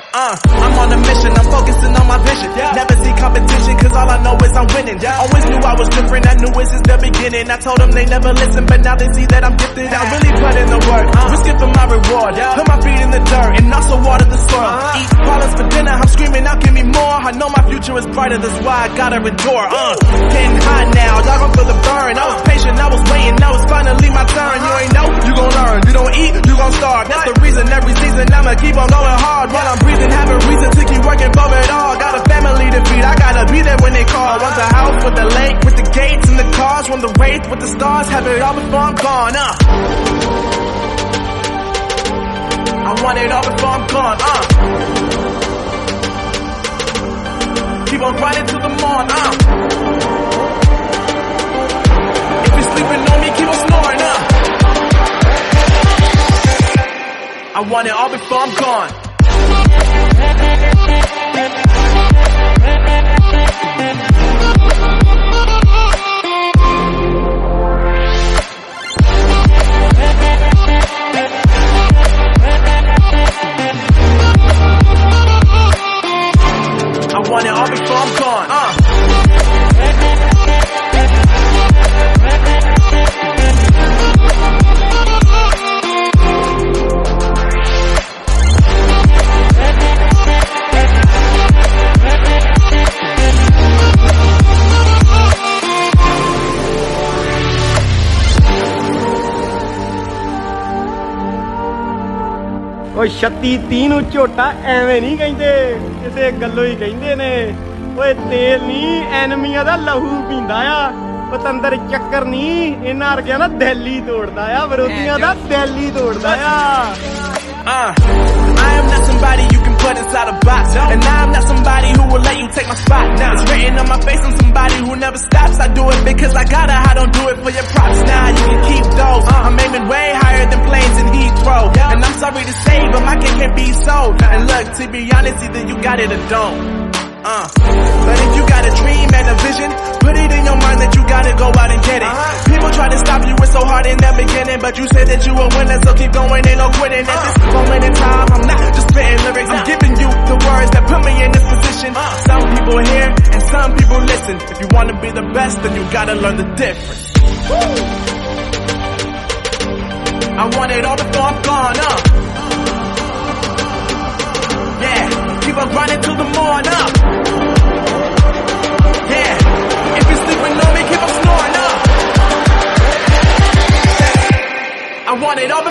I'm on a mission, I'm focusing on my vision. Never see competition, cause all I know is I'm winning. Always knew I was different, I knew it since the beginning. I told them they never listen, but now they see that I'm gifted. I really put in the work, risking for my reward. Put my feet in the dirt and also water the soil. Eat olives for dinner, I'm screaming out, give me more. I know my future is brighter, that's why I gotta endure. Getting hot now, y'all gon' feel the burn. I was patient, I was waiting, now it's finally my turn. You ain't know, you gon' learn. You don't eat, you gon' starve. That's the reason every season I'ma keep on going hard. While I'm breathing, have a reason to keep working for it all. Got a family to feed, I gotta be there when they call. Want the house with the lake, with the gates and the cars. Want the wraith with the stars, have it all before I'm gone. I want it all before I'm gone. Keep on grinding till the morn. If you're sleeping on me, keep on snoring. I want it all before I'm gone. I want it all before I'm gone. ਓਏ 36-30 ਨੂੰ ਝੋਟਾ ਐਵੇਂ ਨਹੀਂ ਕਹਿੰਦੇ, ਕਿਸੇ ਗੱਲੋਂ ਹੀ ਕਹਿੰਦੇ ਨੇ। ਓਏ ਤੇਲ ਨਹੀਂ ਐਨਮੀਆਂ ਦਾ ਲਹੂ ਪੀਂਦਾ ਆ, ਪਤੰਦਰ ਚੱਕਰ ਨਹੀਂ ਇਹਨਾਂ ਵਰਗਿਆਂ ਦਾ ਦਿਲ ਹੀ ਤੋੜਦਾ ਆ, ਵਿਰੋਧੀਆਂ ਦਾ ਦਿਲ ਹੀ ਤੋੜਦਾ ਆ। I am not somebody you can put inside a box, and I'm not somebody who will let you take my spot. Now it's written on my face, I'm somebody who never stops. I do it because I gotta, I don't do it for your props. Now you can keep those, I'm aiming way higher than planes in Heathrow. And I'm sorry to say, but my kid can't be sold. And look, to be honest, either you got it or don't. But if you got a dream and a vision, put it in your mind that you gotta go out and get it. People try to stop you, it's so hard in the beginning, but you said that you a winner, so keep going, ain't no quitting. At this moment in time, I'm not just spitting lyrics, I'm giving you the words that put me in this position. Some people hear and some people listen. If you wanna be the best, then you gotta learn the difference. I want it all before I'm gone, yeah, keep on grinding till the morn, yeah, if you're sleeping on me, keep on snoring, I want it all